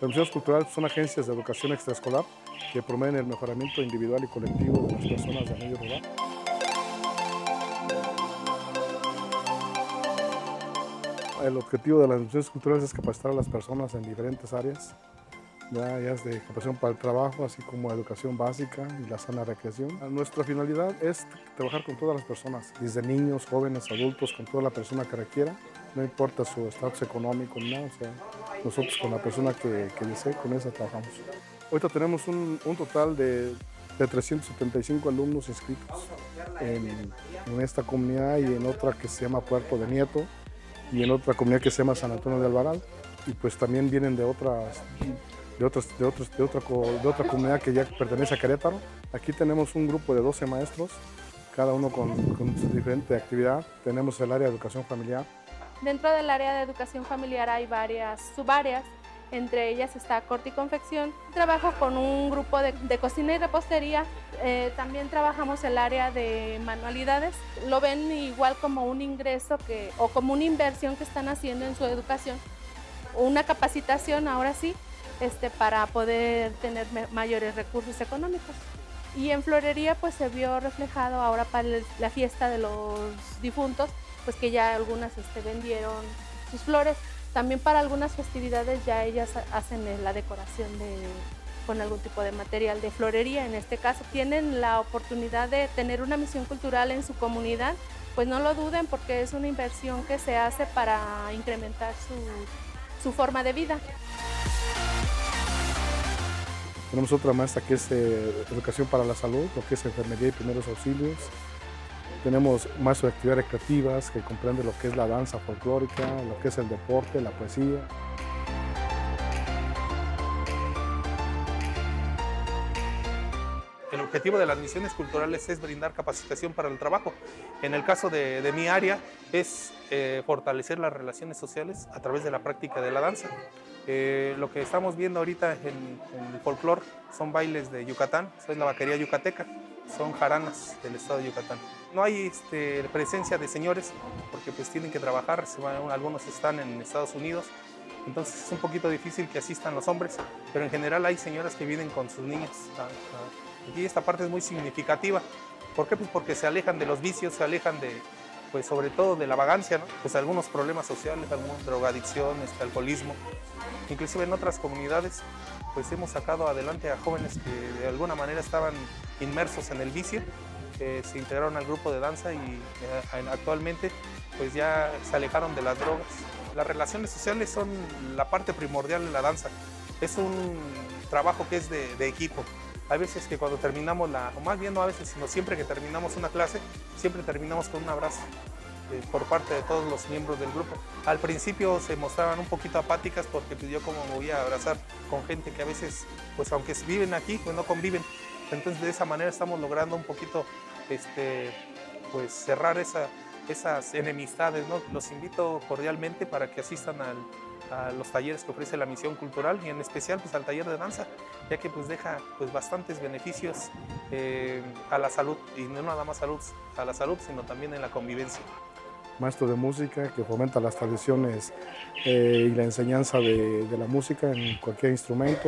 Las misiones culturales son agencias de educación extraescolar que promueven el mejoramiento individual y colectivo de las personas del medio rural. El objetivo de las misiones culturales es capacitar a las personas en diferentes áreas, ya es de capacitación para el trabajo, así como educación básica y la sana recreación. Nuestra finalidad es trabajar con todas las personas, desde niños, jóvenes, adultos, con toda la persona que requiera, no importa su estatus económico ni nada, o sea, nosotros con la persona que desee, con esa trabajamos. Ahorita tenemos un total de 375 alumnos inscritos en esta comunidad y en otra que se llama Puerto de Nieto, y en otra comunidad que se llama San Antonio de Alvaral, y pues también vienen de otra comunidad que ya pertenece a Querétaro. Aquí tenemos un grupo de 12 maestros, cada uno con su diferente actividad. Tenemos el área de educación familiar. Dentro del área de educación familiar hay varias subáreas, entre ellas está corte y confección. Trabajo con un grupo de cocina y repostería. También trabajamos el área de manualidades. Lo ven igual como un ingreso o como una inversión que están haciendo en su educación. Una capacitación, ahora sí, para poder tener mayores recursos económicos. Y en florería pues se vio reflejado ahora para la fiesta de los difuntos, pues que ya algunas vendieron sus flores. También para algunas festividades ya ellas hacen la decoración con algún tipo de material de florería. En este caso tienen la oportunidad de tener una misión cultural en su comunidad, pues no lo duden porque es una inversión que se hace para incrementar su forma de vida. Tenemos otra maestra que es educación para la salud, lo que es enfermería y primeros auxilios. Tenemos maestro de actividades recreativas que comprende lo que es la danza folclórica, lo que es el deporte, la poesía. El objetivo de las misiones culturales es brindar capacitación para el trabajo. En el caso de mi área es fortalecer las relaciones sociales a través de la práctica de la danza. Lo que estamos viendo ahorita en el folclore son bailes de Yucatán, es la vaquería yucateca, son jaranas del estado de Yucatán. No hay presencia de señores porque pues tienen que trabajar, algunos están en Estados Unidos, entonces es un poquito difícil que asistan los hombres, pero en general hay señoras que vienen con sus niños. Aquí esta parte es muy significativa. ¿Por qué? Pues porque se alejan de los vicios, se alejan pues sobre todo de la vagancia, ¿no? Pues algunos problemas sociales, alguna drogadicción, alcoholismo. Inclusive en otras comunidades pues hemos sacado adelante a jóvenes que de alguna manera estaban inmersos en el vicio, se integraron al grupo de danza y actualmente pues ya se alejaron de las drogas. Las relaciones sociales son la parte primordial de la danza. Es un trabajo que es de equipo. Hay veces que cuando terminamos o más bien no a veces, sino siempre que terminamos una clase, siempre terminamos con un abrazo por parte de todos los miembros del grupo. Al principio se mostraban un poquito apáticas porque pues yo como me voy a abrazar con gente que a veces, pues aunque viven aquí, pues no conviven. Entonces de esa manera estamos logrando un poquito pues cerrar esas enemistades, ¿no? Los invito cordialmente para que asistan a los talleres que ofrece la misión cultural y en especial pues al taller de danza, ya que pues deja pues bastantes beneficios a la salud, y no nada más a la salud, sino también en la convivencia. Maestro de música que fomenta las tradiciones y la enseñanza de la música en cualquier instrumento.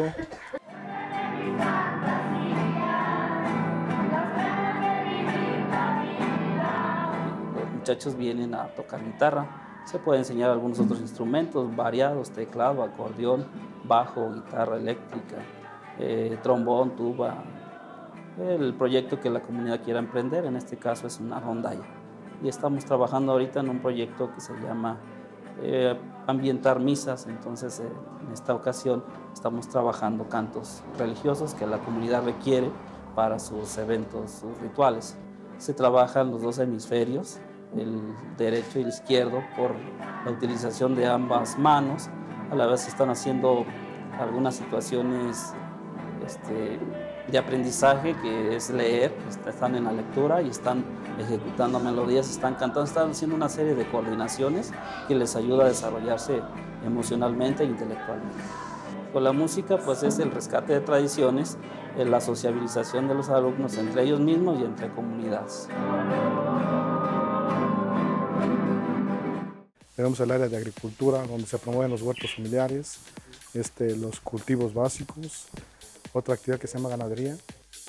Los muchachos vienen a tocar guitarra, se puede enseñar algunos otros instrumentos variados, teclado, acordeón, bajo, guitarra eléctrica, trombón, tuba. El proyecto que la comunidad quiera emprender, en este caso es una rondalla. Y estamos trabajando ahorita en un proyecto que se llama ambientar misas, entonces en esta ocasión estamos trabajando cantos religiosos que la comunidad requiere para sus eventos, sus rituales. Se trabajan los dos hemisferios, el derecho y el izquierdo, por la utilización de ambas manos. A la vez se están haciendo algunas situaciones de aprendizaje, que es leer, están en la lectura y están ejecutando melodías, están cantando, están haciendo una serie de coordinaciones que les ayuda a desarrollarse emocionalmente e intelectualmente. Con la música pues es el rescate de tradiciones, la sociabilización de los alumnos entre ellos mismos y entre comunidades. Tenemos el área de agricultura, donde se promueven los huertos familiares, los cultivos básicos, otra actividad que se llama ganadería.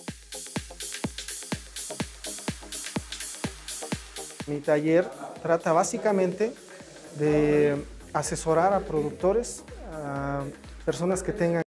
Mi taller trata básicamente de asesorar a productores, a personas que tengan